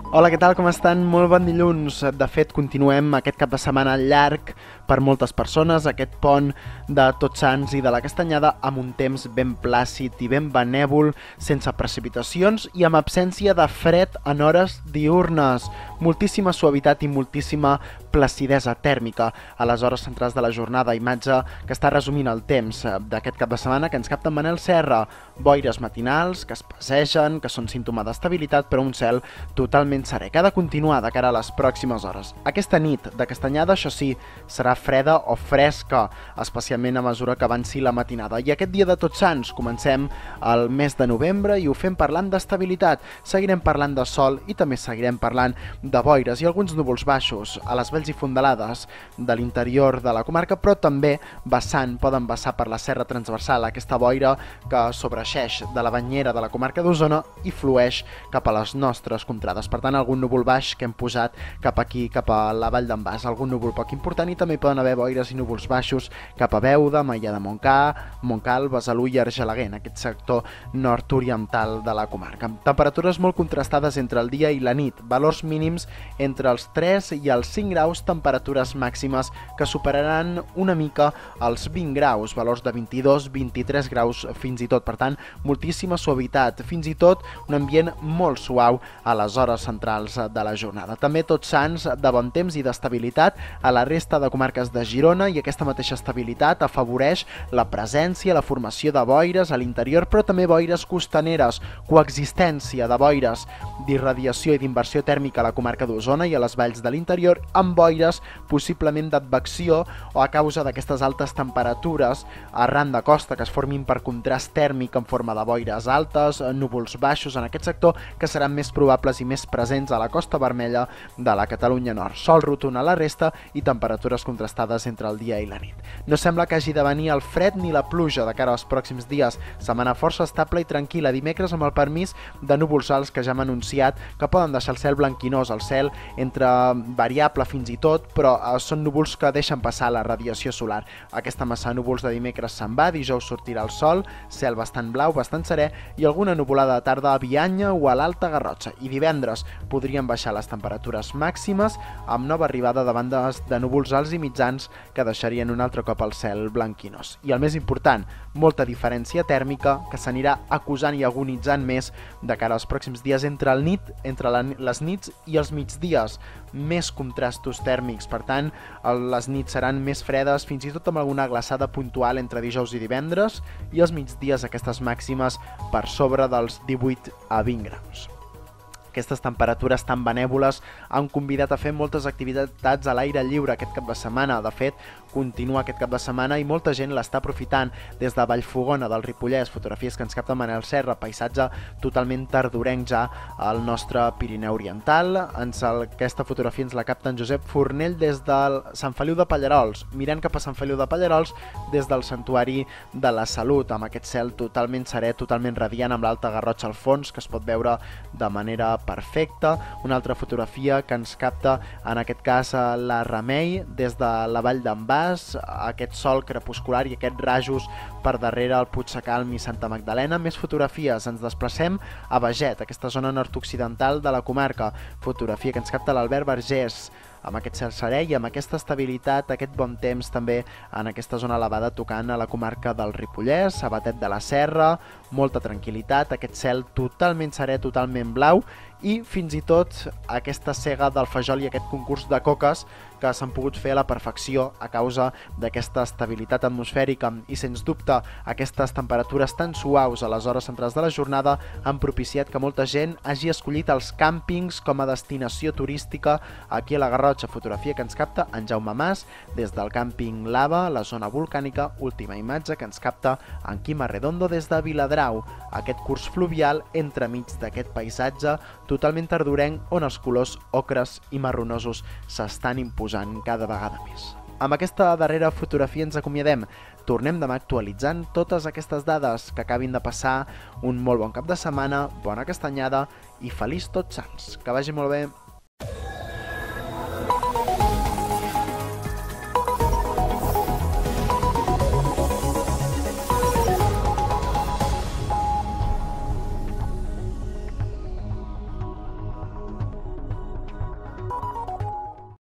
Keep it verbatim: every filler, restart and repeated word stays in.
Hola, què tal, com estan? Molt bon dilluns. De fet, continuem aquest cap de setmana llarg per moltes persones, aquest pont de Tots Sants i de la Castanyada amb un temps ben plàcid i ben benèvol, sense precipitacions i amb absència de fred en hores diürnes. Moltíssima suavitat i moltíssima placidesa tèrmica a les hores centrals de la jornada, imatge que està resumint el temps d'aquest cap de setmana que ens capta en Manel Serra. Boires matinals que es passegen, que són símptoma d'estabilitat, però un cel totalment serè, que ha de continuar de cara a les pròximes hores. Aquesta nit de Castanyada, això sí, serà freda o fresca, especialment a mesura que avanci la matinada. I aquest dia de Tots Sants comencem el mes de novembre i ho fem parlant d'estabilitat. Seguirem parlant de sol i també seguirem parlant de boires i alguns núvols baixos a les valls i fondalades de l'interior de la comarca, però també vessant, poden vessar per la serra transversal, aquesta boira que sobreixeix de la banyera de la comarca d'Osona i flueix cap a les nostres contrades. Per tant, algun núvol baix que hem posat cap aquí, cap a la vall d'en Bas, algun núvol poc important, i també poden haver boires i núvols baixos cap a Beuda, Maià de Montcà, Montcal, Besalú i Argelaguer, en aquest sector nord-oriental de la comarca. Temperatures molt contrastades entre el dia i la nit, valors mínims entre els tres i els cinc graus, temperatures màximes que superaran una mica els vint graus, valors de vint-i-dos a vint-i-tres graus fins i tot. Per tant, moltíssima suavitat, fins i tot un ambient molt suau a les hores centrals de la jornada. També Tots Sants de bon temps i d'estabilitat a la resta de comarques de Girona, i aquesta mateixa estabilitat afavoreix la presència, la formació de boires a l'interior, però també boires costaneres, coexistència de boires d'irradiació i d'inversió tèrmica a la comarca d'Osona i a les valls de l'interior, amb boires possiblement d'advecció o a causa d'aquestes altes temperatures arran de costa que es formin per contrast tèrmic en forma de boires altes, núvols baixos en aquest sector, que seran més probables i més presents a la Costa Vermella de la Catalunya Nord. Sol rotund a la resta i temperatures contrastades entre el dia i la nit. No sembla que hagi de venir el fred ni la pluja de cara als pròxims dies. Setmana força estable i tranquil·la, dimecres amb el permís de núvols alts que ja hem anunciat, que poden deixar el cel blanquinós, el cel entre variable fins i tot, però són núvols que deixen passar la radiació solar. Aquesta massa de núvols de dimecres se'n va, dijous sortirà el sol, cel bastant blau, bastant serè, i alguna nuvolada de tarda a Bianya o a l'Alta Garrotxa. I divendres podrien baixar les temperatures màximes amb nova arribada de bandes de núvols alts i mitjans que deixarien un altre cop el cel blanquinós. I el més important, molta diferència tèrmica que s'anirà acusant i agonitzant més de cara als pròxims dies entre el nit, entre les nits i els migdies, més contrastos tèrmics. Per tant, les nits seran més fredes, fins i tot amb alguna glaçada puntual entre dijous i divendres, i els migdies aquestes màximes per sobre dels divuit a vint graus. Aquestes temperatures tan benèvoles han convidat a fer moltes activitats a l'aire lliure aquest cap de setmana. De fet, continua aquest cap de setmana i molta gent l'està aprofitant des de Vallfogona del Ripollès, fotografies que ens capta Manel Serra, paisatge totalment tardorenc ja al nostre Pirineu Oriental. Ens el, aquesta fotografia ens la capta en Josep Fornell des de Sant Feliu de Pallarols, mirant cap a Sant Feliu de Pallarols des del Santuari de la Salut, amb aquest cel totalment serè, totalment radiant, amb l'Alta Garrotxa al fons, que es pot veure de manera perfecta. Una altra fotografia que ens capta en aquest cas la Remei des de la vall d'en Bas, aquest sol crepuscular i aquests rajos per darrere el Puigsecalm i Santa Magdalena. Més fotografies, ens desplacem a Beget, aquesta zona nord-occidental de la comarca, fotografia que ens capta l'Albert Vergés, amb aquest cel serè i amb aquesta estabilitat, aquest bon temps també en aquesta zona elevada tocant a la comarca del Ripollès, a Batet de la Serra, molta tranquil·litat, aquest cel totalment serè, totalment blau, i fins i tot aquesta cega del Fajol i aquest concurs de coques que s'han pogut fer a la perfecció a causa d'aquesta estabilitat atmosfèrica, i sens dubte aquestes temperatures tan suaus a les hores centrals de la jornada han propiciat que molta gent hagi escollit els càmpings com a destinació turística aquí a la Garrotxa. Fotografia que ens capta en Jaume Mas des del càmping Lava, la zona volcànica, última imatge que ens capta en Quim Arredondo des de Viladrau, aquest curs fluvial entremig d'aquest paisatge totalment tardorenc on els colors ocres i marronosos s'estan imposant cada vegada més. Amb aquesta darrera fotografia ens acomiadem. Tornem demà actualitzant totes aquestes dades. Que acabin de passar un molt bon cap de setmana, bona castanyada i feliç Tots Sants. Que vagi molt bé.